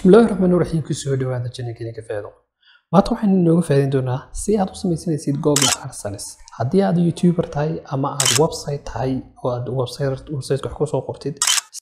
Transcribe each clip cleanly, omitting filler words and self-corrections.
بسم الله الرحمن الرحيم كسو dhawaada channelkeena ka faa'iido maanta waxaan inooga faa'iidin doonaa si aad u samaysanaysid Google AdSense haddii aad YouTuber tahay ama aad website tahay oo aad website wax ku soo qortid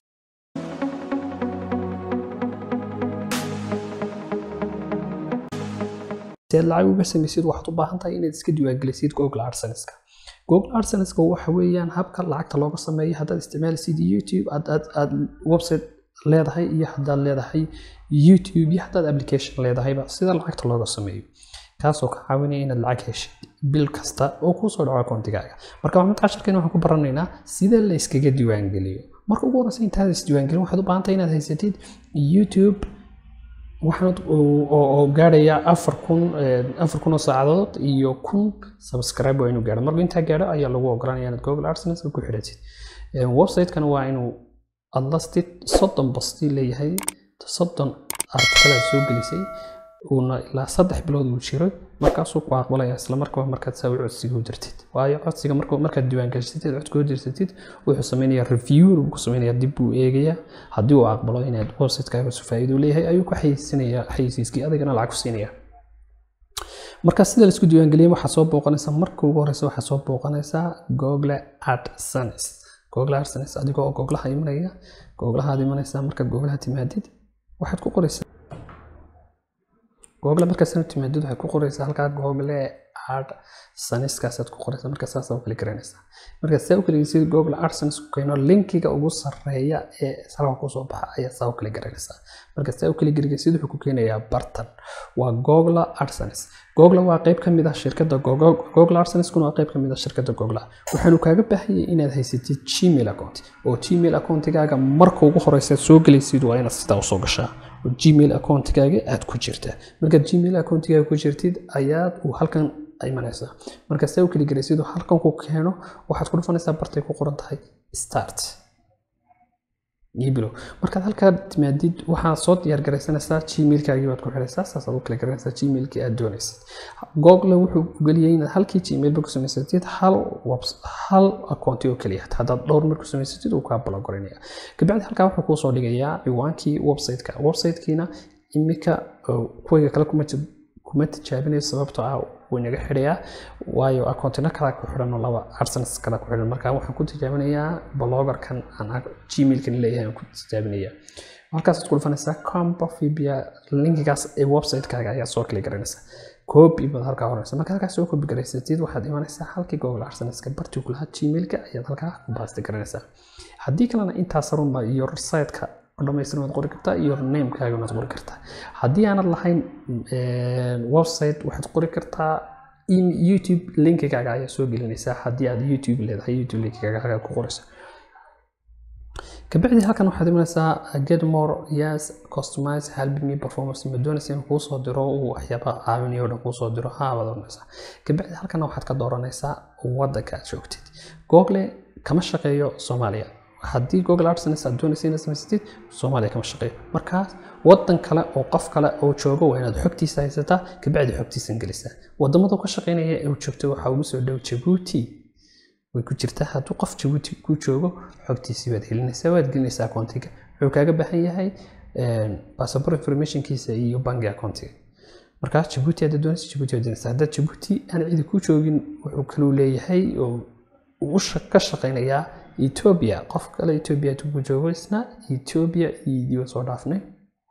si aad lacag uga samaysid waxaad u baahan tahay inaad iska diiwaangelisid Google AdSense Google AdSense waxa weeyaan habka lacagta looga sameeyo haddaad isticmaalaysid YouTube aad website leedahay iyo haddaad leedahay YouTube iyo haddaad application leedahayba sida lacagta looga sameeyo kaasoo ka caawinaya inaad lacag heshid bil kasta oo ku soo dhaco akoontigaaga marka waxaan casharkeena waxaan ku baranaynaa sida la iskaga diiwaangeliyo marka ugu horeysa intaad is diiwaangelin waxaad u baahan tahay inaad haysatid YouTube waxaan oo gaaraya 4000 oo saacadood iyo 1000 subscribe waa inuu gaaro marka inta gaaro ayaa lagu ogolaanayaa inaad Google AdSense ku xidhatid website-kan waa inuu adlasted 30 basti leeyahay 30 article soo gelisay una ilaa 3 bilood uu jiray markaas uu ku aqbalaya isla markaa markaad soo codsiga u dirtid waayo codsiga markaad diiwaan gashitid codsiga u dirsatid wuxuu sameeyaa review uu ku sameeyaa dib uu eegaya hadii uu aqbalo inaad website-kaaga soo faa'iido leeyahay ayuu ku xayeysinaya xayeysiiskii adigana lacag ku siinaya marka sida la isku diiwaan geliyo waxa soo booqanaysa marka ugu horeysa waxa soo booqanaysa Google AdSense Google AdSense adigoo Google imanaya Google imanaysa marka Google timaadid waxaad ku qoraysaa Google marka soo timaadid waxaad ku qoraysaa halka Google AdSense kaasaad ku qoraysaa marka saas oo kale garanaysa marka soo kale si Google AdSense ku keeno linkiga ugu sareeya ee sarwa ku soo baxa ayaa soo kale garanaysa marka soo kale gargaysid wuxuu ku keenayaa bartan waa Google AdSense Google waa qayb kamid ah shirkadda Google AdSense kuna waa qayb kamid ah shirkadda Google waxaanu kaaga baahanyahay inaad haysatid Gmail account oo Gmail account-gaaga marka ugu horeysa soo gelaysid waa inaad sidaa u soo gashaa oo Gmail account-gaaga aad ku jirtaa marka Gmail account-gaaga ku jirtid ayaad u halkan imanaysa marka soo kale garaysid halkan ku keeno waxaad ku dhufanaysaa bartay ku qoran tahay start يبلو marka halka timaadid waxa soo diyaar garaysanaysaa Gmail-kaaga waad ku xiraysaa saas oo kale garanaysaa Gmail-kii aad doonaysid Google wuxuu u galiyay inaad halkii Gmail ku samaysatid hal account oo kaliya haddaad dhowr mar ku samaysatid uu ka balogoraya kabacdi halka wuxuu ku soo dhigayaa ciwaankii website-kiina imika kuwa kale kuma tijaabinay sababtoo ah wanaga xiriya waayo account-na kala ku xiran laba AdSense kala ku xiran marka waxaan ku tijaabinayaa blogger-kan aan Gmail-kan leeyahay ku tijaabinayaa markaas aad ku dhufanaysaa Compofibia linkigaas ee website-kaaga ayaa soo kala garanaysaa copy bad halka horeysa marka halkaas soo copy garaysatid waxaad imanaysaa halkii Google AdSense-ka particular Gmail-ka ayaad halka ku baasti garanaysaa haddii kalena intaas runba iyo site-ka dhamaystiran waad qori kartaa iyo name-kaaga waad qori kartaa haddii aanad lahayn website waxaad qori kartaa in YouTube link-kaaga ayaa soo gelinaysaa haddii aad YouTube leedahay YouTube link-kaaga ku qoraysaa kabacdi halkan waxaad imanaysaa get more yes customize help me performance ma doonaysaa in kuu soo diro waxyaabo caawinayo oo kuu soo diro ha wadonaysaa kabacdi halkan waxaad ka dooranaysaa waddanka aad joogtid Google kama shaqeeyo Soomaaliya haddii Google AdSense aad doonaysid inaad samaysatid Soomaaliya kama shaqeeyo markaas waddan kale oo qof kale oo joogo waa inaad xogtiisa haysataa kabacdi xogtiisa gelisaa wadamada ka shaqeynaya ee joogto waxa ugu soo dhow Djibouti way ku jirtaa haddii qof Djibouti ku joogo xogtiisa waad helinaysaa waad gelinaysaa account-ga wuxuu kaaga baahan yahay passport information-kiisa iyo bank account-ga markaas Djibouti aad doonaysid Djibouti aad doonaysaa hadda Djibouti aan cid ku joogin wuxuu kale leeyahay oo uu ka shaqeynayaa Ethiopia qof kale Ethiopia ku joogo isna Ethiopia iyo soo dhaafnay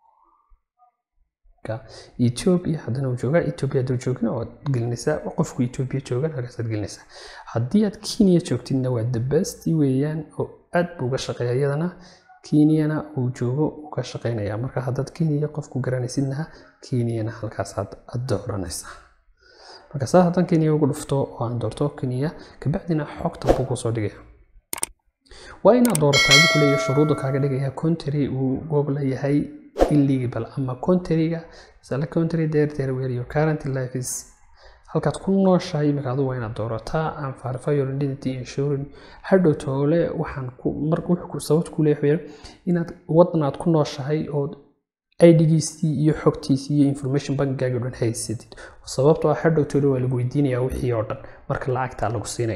Ethiopia hadana uu jooga Ethiopia duu joogna oo gelinaysa qofku Ethiopia joogan halkaas gelinaysa haddii aad Kenya joogtidna waa the best weeyaan oo aad buu uga shaqeeyaa iyadana Kenyana uu joogo uu ka shaqeynaya marka haddaad Kenya qofku garanaysidna Kenyana halkaas aad dooranaysa marka saa hadan Kenya ugu dhufto oo aan doorto Kenya kabacdina xogta buu ku soo dhigay waa inaad doorataa ku leeyahay shuruudo kaaga dhigaya country uu Google yahay illegal ama country-ga sala country there where your current life is halkaad ku nooshahay markaad waa inaad doorataa and verify your identity insurance hadhow toole waxaan ku marka wuxuu ku sabab ku leeyahay inaad wadanaad ku nooshahay oo ID-giisii iyo xogtiisii iyo information bank-gaaga dhan haysatid sababtoo ah hadhow toole waa lagu weydiinayaa wixii oo dhan marka lacagta lagu siinayo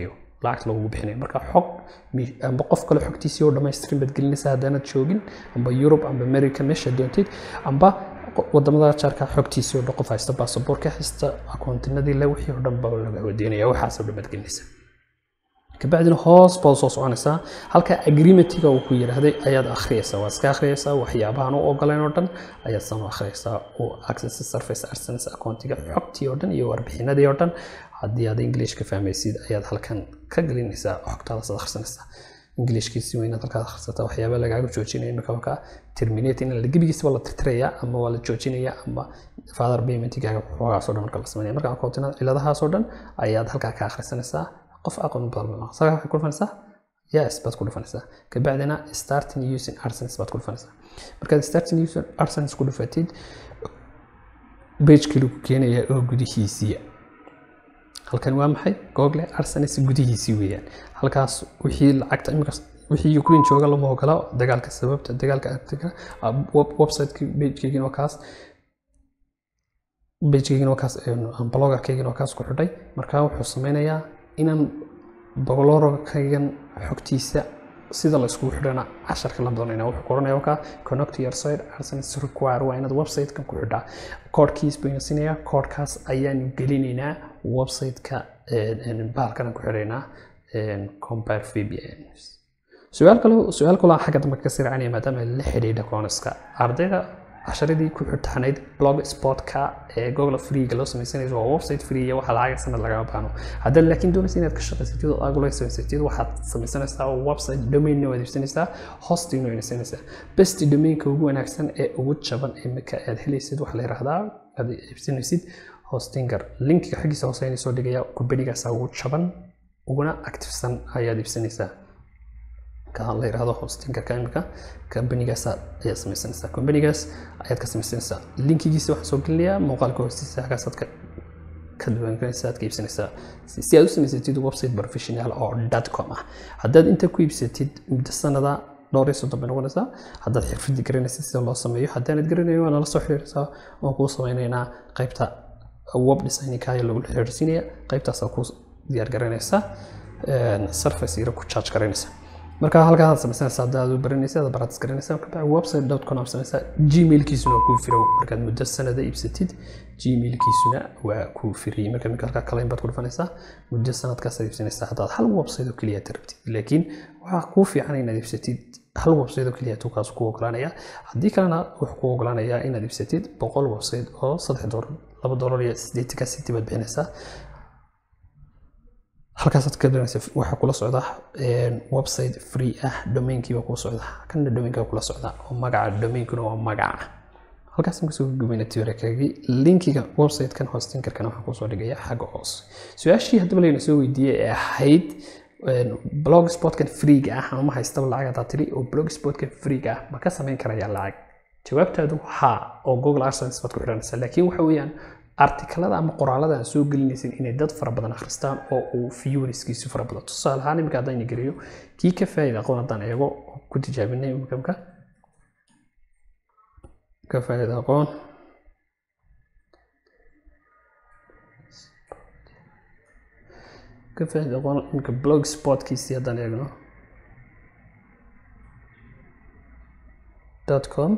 lacagta lagu bixinayo marka xog amba qof kale xogtiisii oo dhameystiran bad gelinaysa haddaanad joogin amba Europe amba America meesha doontid amba wadamada jaarka xogtiisii oo qof haysta baasaboorka haysta akoontinadii la wixii oo dhan baa laga wadaynaya waxaas oo dhan gelinaysa kabacdina hoos baa soo soconaysa halka agreementiga uu ku yiraahday ayaad akhriyaysaa waa iska akhriyaysaa waxyaabahan oo ogolaan oo dhan ayaad soo akhriyaysaa oo access surface arsenal accountiga xogtii oo dhan iyo warbixinadii oo dhan haddii aad English ka fahmaysid ayaad halkan ka gelinaysaa xogtaada soo akhrisanaysaa Englishkiisa weyn halka akhrisata waxyaabo lagaaga joojinayo marka terminate in la gibigiisa wala tirtiraya ama wala joojinaya ama father payment-iga waxaas oo dhan marka la sameeyo marka accountinada ciladahaas oo dhan ayaad halka ka akhrisanaysaa qof aqoon badan saga ku dhufanaysaa yes bad ku dhufanaysaa kabacdina starting using AdSense bad ku dhufanaysaa marka starting using AdSense ku dhufatid page kale ku keenaya oo gudihiisa halkan waa maxay Google AdSense gudihiisa weeyaan halkaas wixii lacagta imika wixii Ukraine jooga lama ogola dagaalka sababta dagaalka artiga website-ka page-kiina kaas page-kiina kaas blogger-kiina kaas ku xidhay marka wuxuu sameynayaa inaan blogger-kaygan xogtiisa sida la isku xidhana 10 la doonayna wuxuu qoranayaa ka connect your site AdSense require waa inaad website-kan ku xidhaa code-kiis bayna siinaya code-kaas ayaan gelinaynaa website-ka baalkan ku xidhaynaa compare VPN su'aal kale xagga dambe ka sircanaya maadaama la xidhiidha kooniska ardayda casharadii ku xirtaanayd blogspot-ka Google free-ga loo sameeyay waa website free iyo waxa lacag sanad laga baano haddii laakiin doonaysid inaad ka shaqaysatid oo aad Google sameysatid waxaad sameysanaysaa website domain name adeegsanaysaa hosting adeegsanaysaa best domain-ka ugu wanaagsan ee ugu jaban imika aad helaysid waxa la yiraahdaa aad adeegsanaysid hostinger link-ka xagiisa hoose ayaan soo dhigaya company-gaas ugu jaban uguna active-san ayaad adeegsanaysaa ka la yiraahdo hosting-ka imika company-gaas ayaa sameysanaysaa company-gaas ayaad ka sameysanaysaa link-giisa waxa soo gelinayaa muuqaalka hoostiisa halkaas ka duwanaysaa aad ka iibsanaysaa si aad u sameysatid website professional oo .com ah haddaad inta ku iibsatid muddo sanada dhowr iyo 30 noqonaysaa haddaad xirfad garanaysid sida loo sameeyo haddaanad garanayo waa la soo xiriiraysaa oo ku sameynaynaa qaybta web design-ka ayaa lagu xiriirsiinaya qaybtaas ku diyaar garanaysaa surface ira ku charge garanaysaa marka halkaas sameysanaysaa haddaad u baranaysid aad baratis garanaysaa marka website.com sameysaa gmail-kiisuna ku firow markaad muddo sanada iibsatid gmail-kiisuna waa ku firay marka halka kale inbaad ku dhufanaysaa muddo sanadkaas iibsanaysaa haddaad hal website oo kaliya tarabtid laakiin waxa ku fiican inaad iibsatid hal website oo kaliya tukaas ku ogolaanaya haddii kalena wuxuu ku ogolaanayaa inaad iibsatid 100 website oo $3 $2 iyo 80 cent baad bixinaysaa halkaas aad ka doonaysaa waxa kula socda website free ah domain-kiiba ku socda kana domain-ka kula socda oo magaca domain-kuna waa magaca halkaas ma soo gudbina tiirkaygi link-iga website-kan hosting-kan waxa ku soo dhigaya xagga hoose su'aashii hadaba leena soo weydiiyay ee ahayd blogspot-kan free-ga ah ama haysta lacag aad tiri oo blogspot-kan free-ga ah ma ka sameyn karaya lacag jawaabtaadu ha oo Google AdSense baad ku xiranaysaa laakiin waxa weeyaan artikelada ama qoraalada aan soo gelinaysin inay dad fara badan akhristaan oo uu viewerskiisu fara badan tusaale ahaan imika haddaan geliyo kii ka faa'iido aqoon haddaan eego ku tijaabinay imika ka faa'iido aqoon imika blogspot-kiisii haddaan eegno .com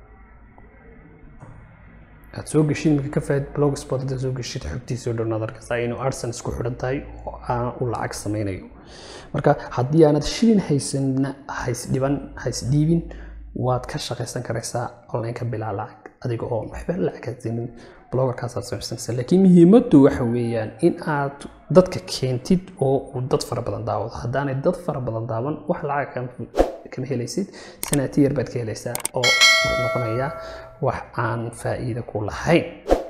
aad soo gashin marka ka faa'iid blogspot aad soo gashid xogtiisa oo dhan adarkaysaa inuu AdSense ku xiran tahay oo aan u lacag sameynayo marka haddii aanad shilin haysdhiibin waad ka shaqaysan karaysaa online-ka bilaa lacag adiga oo waxba lacag haysanin blogger-kaas aad sameysanaysaa laakiin muhiimaddu waxa weeyaan in aad dadka keentid oo uu dad fara badan daawado haddaanay dad fara badan daawan wax lacag kama helaysid sanaatiir baad ka helaysaa oo wuxuu noqonayaa wax aan faa'iido ku lahayn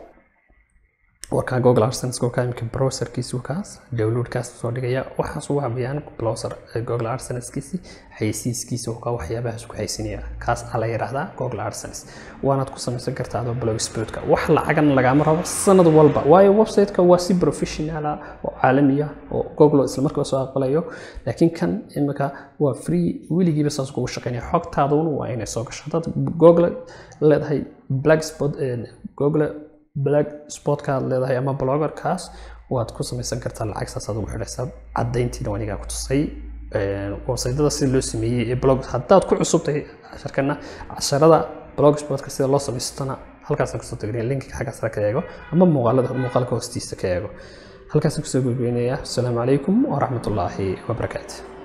warka Google AdSense ka imika browser-kiisu kaas download-kaas soo dhigaya waxaas uu habayaan browser Google AdSense-kiisi xayeysiiskiisa oo ka waxyaabaha isku xayeysinaya kaas ala yiraahdaa Google AdSense waanaad ku sameysan kartaa adoo blogspot-ka wax lacagan lagama rabo sanad walba waayo website-ka waa si professional oo caalami ah oo Google isla markaa soo aqbalayo laakiin kan imika waa free wiligiiba saas ugu shaqeynaya xogtaaduna waa inay soo gasho dad Google leedahay blogspot Google blogspot-ka leedahay ama blogger-kaas waad ku samaysan kartaa lacag saas aad ugu xidhaysaa caddayntiina wanigaa ku tusay website-da si loo sameeyay ee blog haddaad ku cusubtay casharkana casharada blogspot-ka sida loo samaystana halkaas aan kusoo tagnay linkiga xagga sare ka eego ama muuqaalka hoostiisa ka eego halkaas aan kusoo gudbinayaa. Assalaamu calaykum wa rahmatullaahi wa barakaatuh.